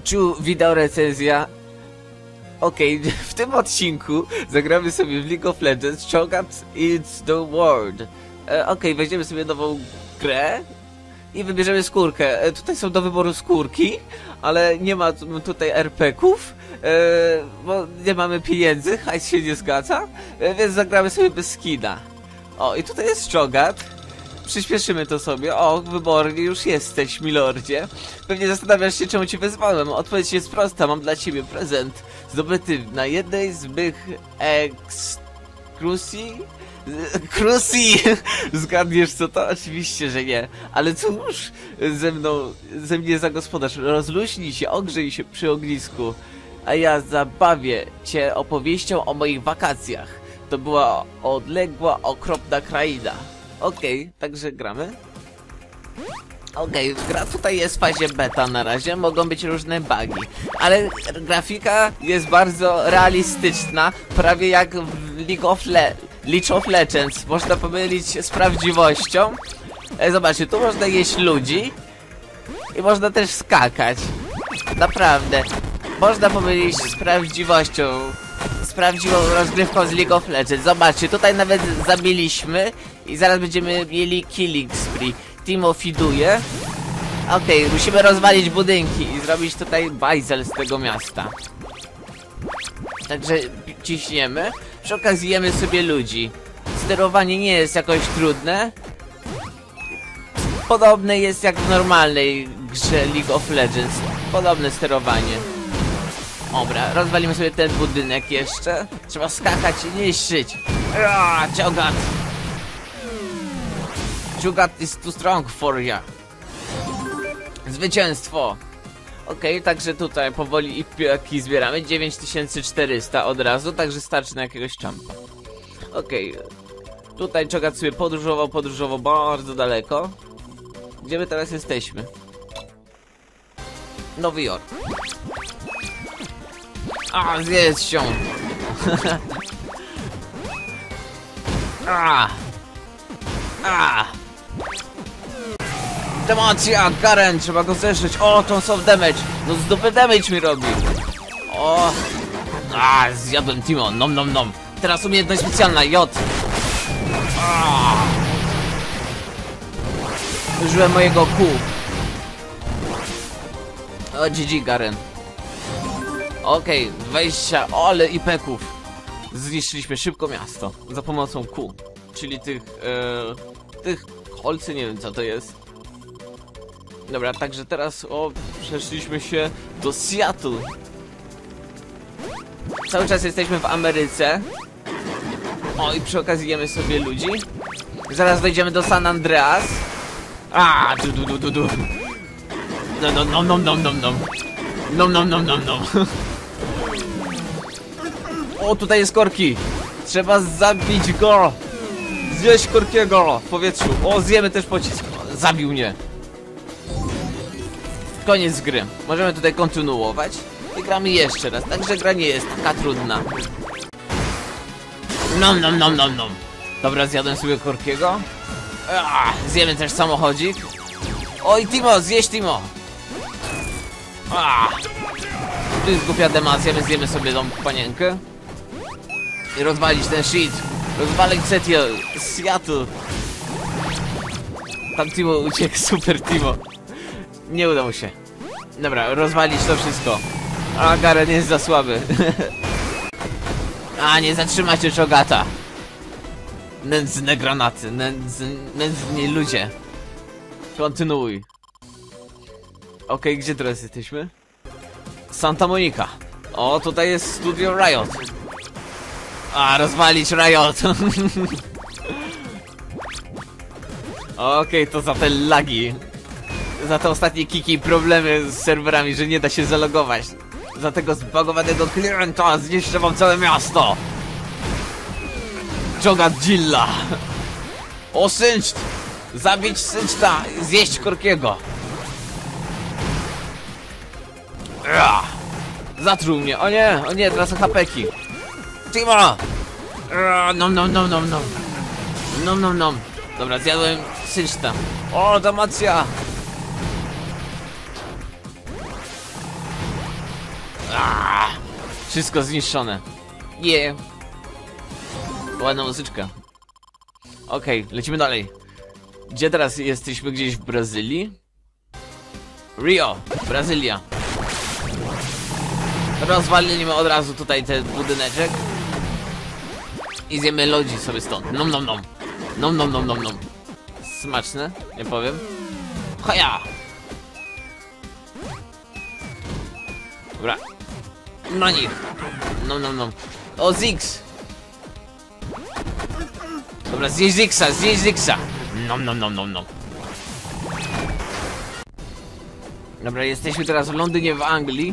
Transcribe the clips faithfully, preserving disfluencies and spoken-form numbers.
Ciu, wideo recenzja. Okej, okay, w tym odcinku zagramy sobie w League of Legends Cho'Gath It's the World. E, Okej, okay, weźmiemy sobie nową grę i wybierzemy skórkę. E, tutaj są do wyboru skórki, ale nie ma tutaj er pe ków, e, bo nie mamy pieniędzy, hajs się nie zgadza, e, więc zagramy sobie bez skina. O, i tutaj jest Cho'Gath. Przyspieszymy to sobie. O, wybornie już jesteś, milordzie. Pewnie zastanawiasz się, czemu cię wezwałem. Odpowiedź jest prosta. Mam dla ciebie prezent zdobyty na jednej z mych ekskursji. Krusji! Zgadniesz co to? Oczywiście, że nie. Ale cóż, ze mną, ze mnie za gospodarz. Rozluźnij się, ogrzej się przy ognisku. A ja zabawię cię opowieścią o moich wakacjach. To była odległa, okropna kraina. Okej, okay, także gramy. Okej, okay, gra tutaj jest w fazie beta na razie, mogą być różne bugi, ale grafika jest bardzo realistyczna, prawie jak w League of, Le League of Legends, można pomylić z prawdziwością. E, zobaczcie, tu można jeść ludzi i można też skakać. Naprawdę, można pomylić z prawdziwością. Z prawdziwą rozgrywką z League of Legends. Zobaczcie, tutaj nawet zabiliśmy i zaraz będziemy mieli killing spree. Timo fiduje. Okej, okay, musimy rozwalić budynki i zrobić tutaj bajzel z tego miasta. Także ciśniemy. Przy okazji jemy sobie ludzi. Sterowanie nie jest jakoś trudne. Podobne jest jak w normalnej grze League of Legends. Podobne sterowanie. Dobra, rozwalimy sobie ten budynek jeszcze. Trzeba skakać i niszczyć. Cho'Gath! Cho'Gath is too strong for ya. Zwycięstwo! Okej, okay, także tutaj powoli i piłki zbieramy. dziewięć tysięcy czterysta od razu, także starczy na jakiegoś czampa. Okej. Okay. Tutaj Cho'Gath sobie podróżował, podróżował bardzo daleko. Gdzie my teraz jesteśmy? Nowy Jork. A, zjedz się! A! A! Demacja! Garen! Trzeba go zeszczyć! O, to soft damage! No z dupy damage mi robi! O! A, zjadłem Timo! Nom nom nom! Teraz umiejętność specjalna! J! A! Użyłem mojego Q! O, G G Garen! Okej, okay, dwadzieścia, ale i peków. Zniszczyliśmy szybko miasto za pomocą Q, czyli tych, e, tych kolcy, nie wiem co to jest. Dobra, także teraz, o, przeszliśmy się do Seattle. Cały czas jesteśmy w Ameryce. O, i przy okazji jemy sobie ludzi. Zaraz dojdziemy do San Andreas. A, du du du du du. No, no, no, no, no, no, no. No, no, no, no, no. O, tutaj jest Korki. Trzeba zabić go. Zjeść Korkiego w powietrzu. O, zjemy też pocisk. Zabił mnie. Koniec gry. Możemy tutaj kontynuować i gramy jeszcze raz. Także gra nie jest taka trudna. Nom nom nom nom nom. Dobra, zjadłem sobie Korkiego. Ach, zjemy też samochodzik. Oj, Timo, zjeść Timo. Ach. Tu jest głupia demacja, my zjemy sobie tą panienkę. I rozwalić ten shit. Rozwalić Seattle. Seattle. Tam Timo uciekł, super Timo. Nie udało się. Dobra, rozwalić to wszystko. A, Garen jest za słaby. A, nie zatrzymacie Cho'Gatha. Nędzne granaty, nędz, nędzni ludzie. Kontynuuj. Okej, okay, gdzie teraz jesteśmy? Santa Monica. O, tutaj jest studio Riot. A, rozwalić Riot. Okej, okay, to za te lagi. Za te ostatnie kiki i problemy z serwerami, że nie da się zalogować. Za tego zbagowanego klienta zniszczę wam całe miasto. Cho'Gath Dzilla. O, Synched. Zabić Synchta, zjeść Korkiego. Ua. Zatruł mnie, o nie, o nie, teraz hapeki. Timo! Nom nom nom nom nom. Nom nom nom. Dobra, zjadłem Synchta. O, damacja! Wszystko zniszczone. Yeah. Ładna muzyczka. Okej, okay, lecimy dalej. Gdzie teraz jesteśmy? Gdzieś w Brazylii? Rio, Brazylia. Rozwalimy od razu tutaj ten budyneczek. I zjemy lodzi sobie stąd. Nom nom nom. Nom nom nom nom nom. Smaczne, nie powiem. Haja! Dobra. Na nich. Nom nom nom. O, Ziggs! Dobra, zjeść Ziggsa, zjeść Ziggsa. Nom nom nom nom nom. Dobra, jesteśmy teraz w Londynie, w Anglii.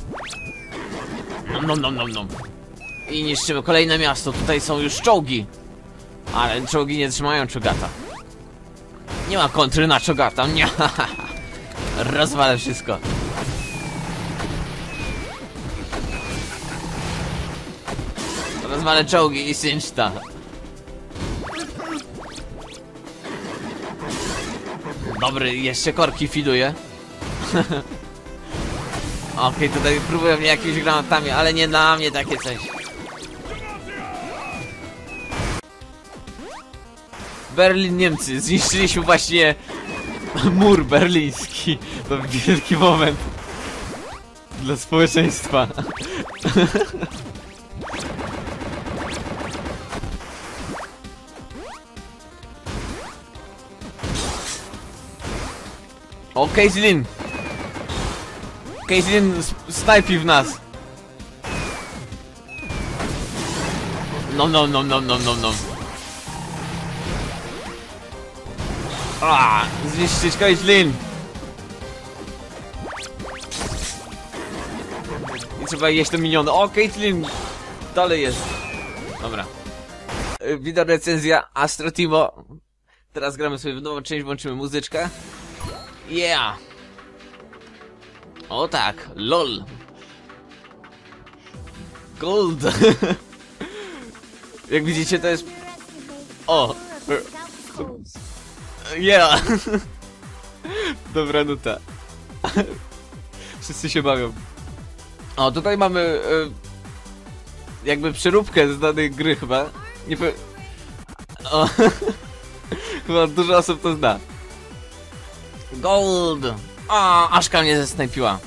Nom nom nom nom nom. I niszczymy kolejne miasto. Tutaj są już czołgi. Ale czołgi nie trzymają Chogata. Nie ma kontry na Chogata. Nie. Rozwalę wszystko. Rozwalę czołgi i synczta. Dobry, jeszcze korki fiduje. Okej, okay, tutaj próbują mnie jakimiś granatami, ale nie na mnie takie coś. Berlin, Niemcy. Zniszczyliśmy właśnie mur berliński. To wielki moment dla społeczeństwa. O, Caitlyn! Caitlyn snajpi w nas. No, no, no, no, no, no, no. A, zniszczyć Caitlyn! I trzeba jeść to miniony. O, Caitlyn! Dalej jest. Dobra. Wideo recenzja Astro Timo. Teraz gramy sobie w nową część, włączymy muzyczkę. Yeah! O tak, lol. Gold. Jak widzicie, to jest... O! Yeah! Dobra nuta. Wszyscy się bawią. O, tutaj mamy... Y, jakby przeróbkę z danej gry chyba. Nie pe... O. Chyba dużo osób to zna. Gold! A, Aszka mnie zesnajpiła.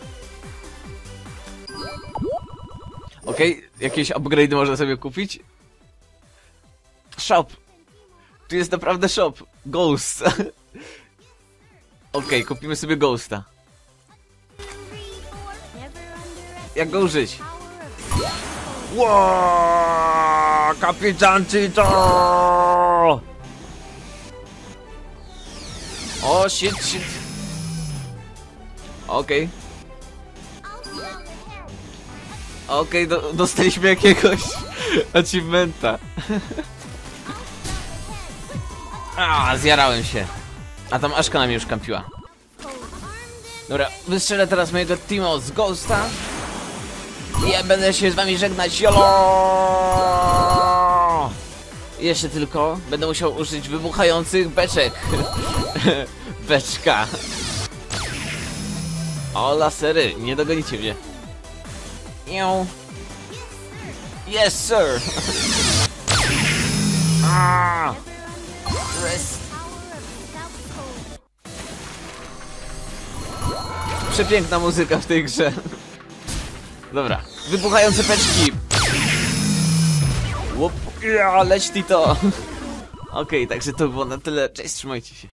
Okej, okay, jakieś upgrade można sobie kupić? Shop! Tu jest naprawdę shop. Ghost. Okej, okay, kupimy sobie Ghosta. Jak go użyć? Wow, kapitan Tito! O, shit, shit. Okej. Okay. Okej, okay, do, dostaliśmy jakiegoś achievementa. A, zjarałem się. A tam Aszka na mnie już kampiła. Dobra, wystrzelę teraz mojego Timo z Ghosta. I ja będę się z wami żegnać. Jolo! Jeszcze tylko będę musiał użyć wybuchających beczek. Beczka. O, lasery, nie dogonicie mnie. Iu. Yes, sir. Ah. Rest. Przepiękna muzyka w tej grze. Dobra, wybuchające beczki. Łup. Ja, leć ty to. Okej, okay, także to było na tyle. Cześć, trzymajcie się.